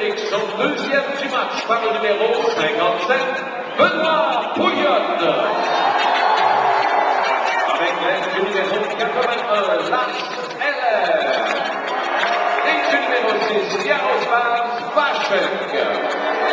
Félix, son deuxième du match par le numéro 57, Benoît Pouillotte. Avec l'aide du numéro 81, Lars Eller. Et du numéro 6, Yaroslav Vachev.